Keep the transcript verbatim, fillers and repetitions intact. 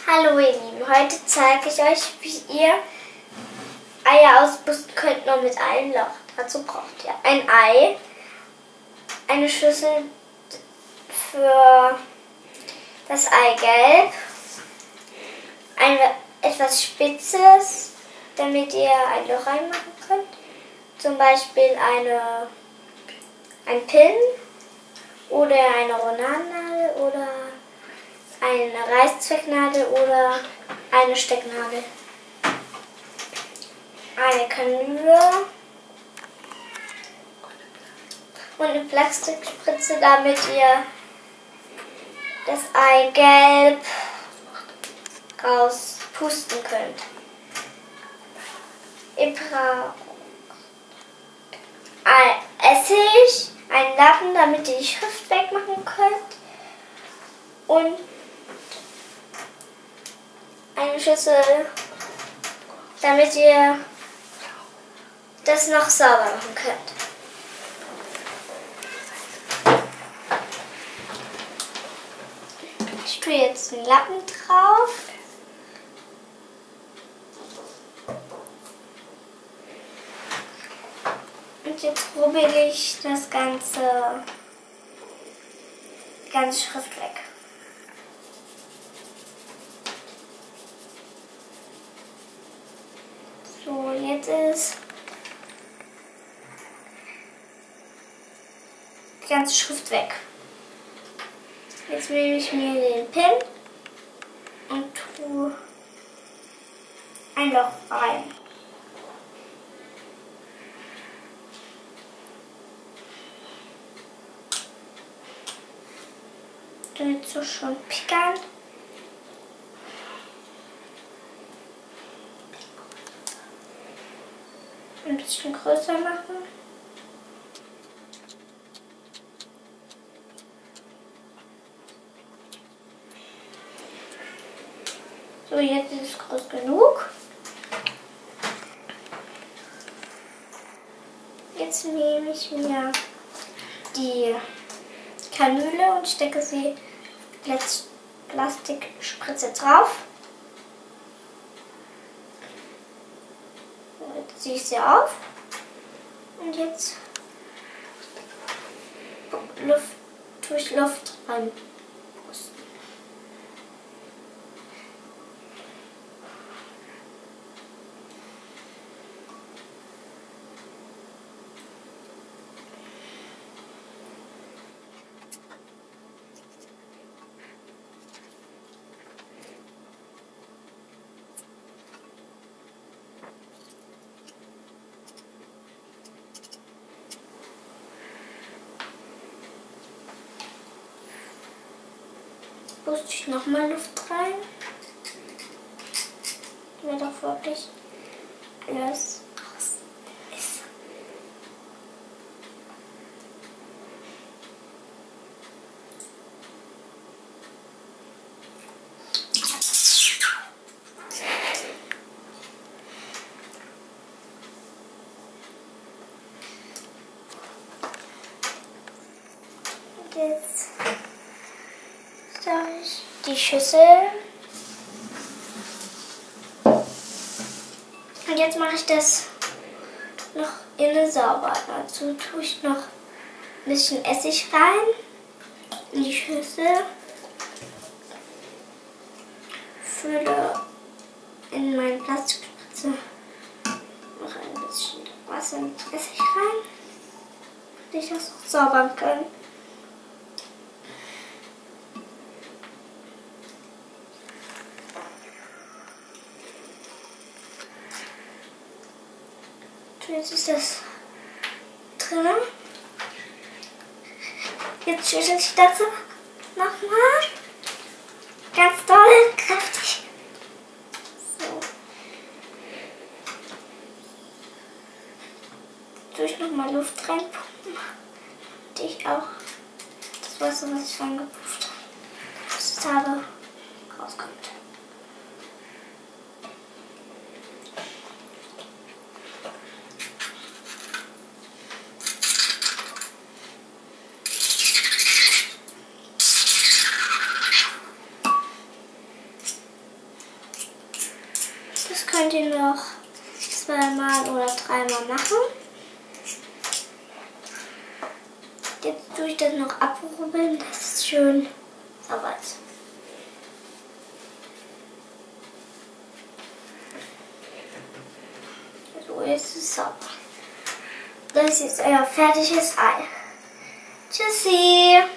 Hallo ihr Lieben, heute zeige ich euch, wie ihr Eier auspusten könnt, nur mit einem Loch. Dazu braucht ihr ein Ei, eine Schüssel für das Eigelb, ein etwas Spitzes, damit ihr ein Loch reinmachen könnt, zum Beispiel eine, ein Pin oder eine Rolandnadel oder eine Reißzwecknadel oder eine Stecknadel. Eine Kanüle und eine Plastikspritze, damit ihr das Eigelb rauspusten könnt. Ihr braucht Essig, einen Lappen, damit ihr die Schrift wegmachen könnt, und eine Schüssel, damit ihr das noch sauber machen könnt. Ich tue jetzt einen Lappen drauf. Und jetzt rubbel ich das ganze, die ganze Schrift weg. So, jetzt ist die ganze Schrift weg. Jetzt nehme ich mir den Pin und tue ein Loch rein. Das ist so schon pikant. Ein bisschen größer machen. So, jetzt ist es groß genug. Jetzt nehme ich mir die Kanüle und stecke sie jetzt Plastikspritze drauf. Jetzt ziehe ich sie auf und jetzt Luft, tue ich Luft rein. Puste ich nochmal Luft rein, damit auch wirklich alles raus ist. Und jetzt die Schüssel. Und jetzt mache ich das noch innen sauber. Dazu tue ich noch ein bisschen Essig rein in die Schüssel. Fülle in meine Plastikspritze noch ein bisschen Wasser mit Essig rein, damit ich das auch saubern kann. Jetzt ist das drin. Jetzt schüttel ich das nochmal. Ganz doll, kräftig. So. Tue ich nochmal Luft reinpumpen, damit ich auch das Wasser, was ich reingepufft habe, rauskommt. könnt ihr noch zweimal oder dreimal machen. Jetzt tue ich das noch abrubbeln, dass es schön sauber ist. So, jetzt ist es sauber. Das ist jetzt euer fertiges Ei. Tschüssi!